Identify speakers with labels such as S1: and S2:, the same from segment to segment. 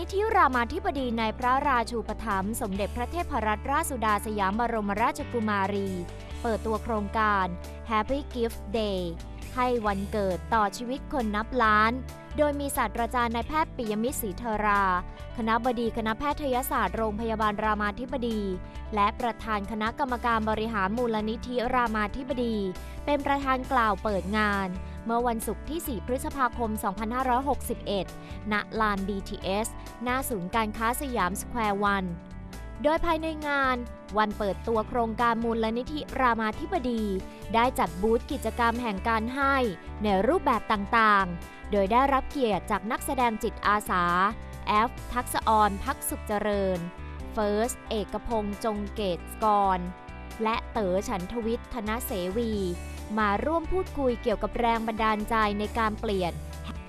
S1: นิธิรามาธิบดีในพระราชูปถัมภ์สมเด็จพระเทพรัตนราชสุดาสยามบรมราชกุมารีเปิดตัวโครงการ Happy Gift Day ให้วันเกิดต่อชีวิตคนนับล้านโดยมีศาสตราจารย์นายแพทย์ปิยมิตรศรีเทราคณบดีคณะแพทยศาสตร์โรงพยาบาลรามาธิบดีและประธานคณะกรรมการบริหารมูลนิธิรามาธิบดีเป็นประธานกล่าวเปิดงานเมื่อวันศุกร์ที่ 4 พฤษภาคม 2561 ณ ลาน BTS หน้าศูนย์การค้าสยามสแควร์วันโดยภายในงานวันเปิดตัวโครงการมูลนิธิรามาธิบดีได้จัดบูธกิจกรรมแห่งการให้ในรูปแบบต่างๆโดยได้รับเกียรติจากนักแสดงจิตอาสาแอฟทักษอรภักสุขเจริญเฟิร์สเอกพงษ์จงเกตกรและเต๋อฉันทวิทย์ธนเสวีมาร่วมพูดคุยเกี่ยวกับแรงบันดาลใจในการเปลี่ยน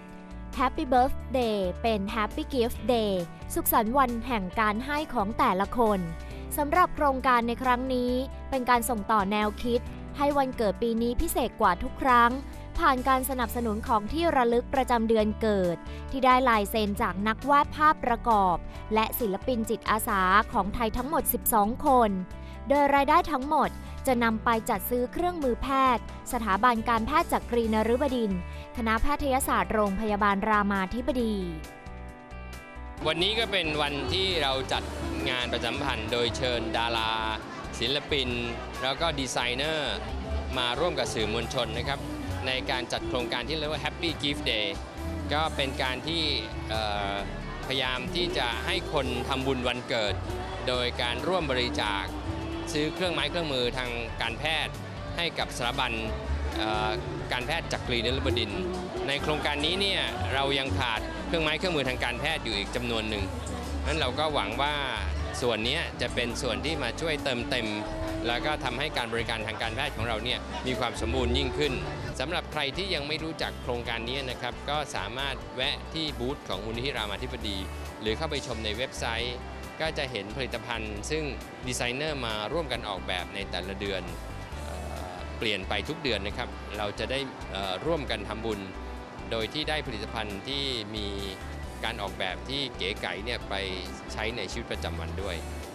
S1: Happy Birthday เป็น Happy Gift Day สุขสันต์วันแห่งการให้ของแต่ละคนสำหรับโครงการในครั้งนี้เป็นการส่งต่อแนวคิดให้วันเกิดปีนี้พิเศษกว่าทุกครั้งผ่านการสนับสนุนของที่ระลึกประจำเดือนเกิดที่ได้ลายเซ็นจากนักวาดภาพประกอบและศิลปินจิตอาสาของไทยทั้งหมด 12 คนโดยรายได้ทั้งหมดจะนำไปจัดซื้อเครื่องมือแพทย์สถาบันการแพทย์จักรีนฤบดินทร์คณะแพทยศาสตร์โรงพยาบาลรามาธิบดี
S2: วันนี้ก็เป็นวันที่เราจัดงานประชาสัมพันธ์โดยเชิญดาราศิลปินแล้วก็ดีไซเนอร์มาร่วมกับสื่อมวลชนนะครับในการจัดโครงการที่เรียกว่า Happy Gift Day ก็เป็นการที่พยายามที่จะให้คนทำบุญวันเกิดโดยการร่วมบริจาคซื้อเครื่องไม้เครื่องมือทางการแพทย์ให้กับสถาบันการแพทย์จักรีนฤบดินทร์ในโครงการนี้เนี่ยเรายังขาดเครื่องไม้เครื่องมือทางการแพทย์อยู่อีกจำนวนหนึ่งนั้นเราก็หวังว่าส่วนนี้จะเป็นส่วนที่มาช่วยเติมเต็มแล้วก็ทำให้การบริการทางการแพทย์ของเราเนี่ยมีความสมบูรณ์ยิ่งขึ้นสำหรับใครที่ยังไม่รู้จักโครงการนี้นะครับก็สามารถแวะที่บูธของมูลนิธิรามาธิบดีหรือเข้าไปชมในเว็บไซต์ก็จะเห็นผลิตภัณฑ์ซึ่งดีไซเนอร์มาร่วมกันออกแบบในแต่ละเดือนเปลี่ยนไปทุกเดือนนะครับเราจะได้ร่วมกันทำบุญโดยที่ได้ผลิตภัณฑ์ที่มีการออกแบบที่เก๋ไก๋เนี่ยไปใช้ในชีวิตประจำวันด้วย